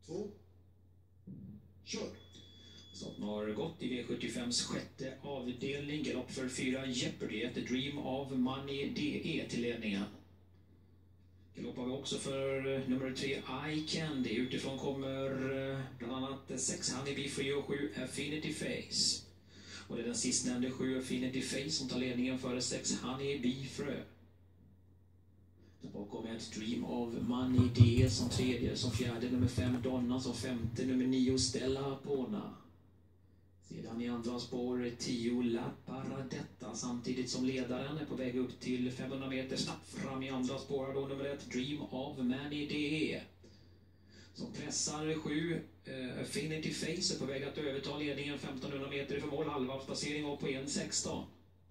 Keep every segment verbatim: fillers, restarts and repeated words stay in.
två, kör! Starten har gått i V sjuttiofems sjätte avdelning. Galopp för fyra Jeopardy, ett Dream of Money D E till ledningen. Galopp har vi också för nummer tre I Candy. Utifrån kommer bland annat sex Honeybee Free och sju Affinity Face. Och det är den sistnämnde sju Affinity Face som tar ledningen före sex Honeybee Frö. Där bakom är ett Dream of Money D E som tredje, som fjärde nummer fem Donna, som femte nummer nio Stella Pona. Sedan i andra spår tio La Paradetta, samtidigt som ledaren är på väg upp till femhundra meter. Snabbt fram i andra spår då nummer ett Dream of Money D E. Som pressar sju uh, Affinity Face är på väg att överta ledningen femtonhundra meter för mål. Halvavspassering av på en sexton.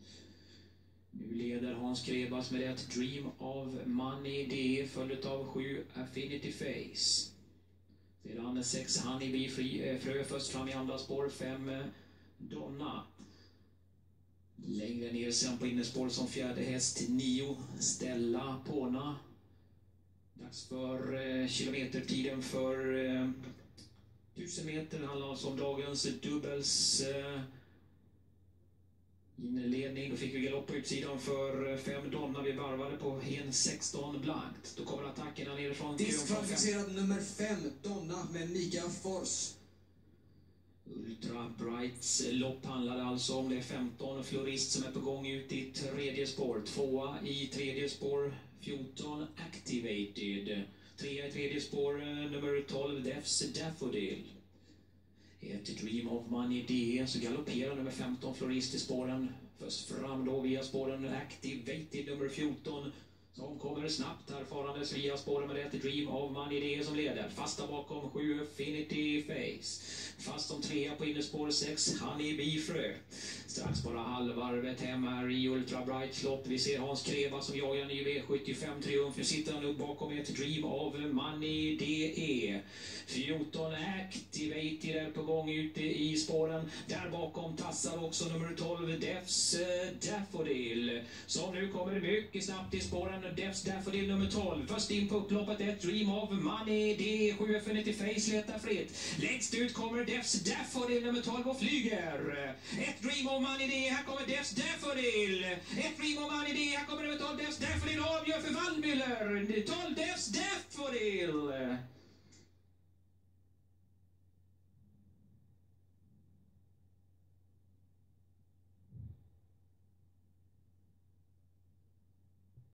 Nu leder Hans Krebas med ett Dream of Money D E följt av sju Affinity Face. Sedan sex Honeybee Free, Frö först fram i andra spår, fem Donna. Längre ner sen på innerspår som fjärde häst nio Stella Pona. Dags för eh, kilometertiden för eh, tusen meter. Det handlar alltså om dagens dubbels eh, inledning. Då fick vi galopp på utsidan för fem Donna. Vi varvade på en sexton blankt. Då kommer attackerna nerifrån. Diskvalificerad nummer fem Donna med Mika Fors. Ultra Brights lopp handlade alltså om. Det är femton Florist som är på gång ut i tredje spår. Tvåa i tredje spår fjorton Activated. Trea i tredje spår nummer tolv Defs Daffodil. Ett Dream of Money D E, så galopperar nummer femton Florist i spåren. Först fram då via spåren Activated nummer fjorton. Som kommer snabbt här farandes via spåren med ett Dream of Money D E som leder. Fasta bakom sju Affinity Face. Fast som trea på innerspår sex Honeybee Frö. Strax bara halvvarvet hem här i Ultra Brights lopp. Vi ser Hans Kreba som jagar en ny V sjuttiofem Triumf. Nu sitter han upp bakom ett Dream of Money D E. fjorton Activated är på gång ute i spåren. Där bakom tassar också nummer tolv Defs Daffodil. Som nu kommer mycket snabbt i spåren. Defs Daffodil nummer tolv. Först in på upploppet ett Dream of Money D E. sju Affinity Face letar fritt. Längst ut kommer Defs Daffodil nummer tolv och flyger. Ett Dream of Money D E. Här kommer Defs Daffodil. Ett Dream of Money D E. Här kommer nummer tolv Defs Daffodil. Avgör för Waldmüller. tolv Defs Daffodil.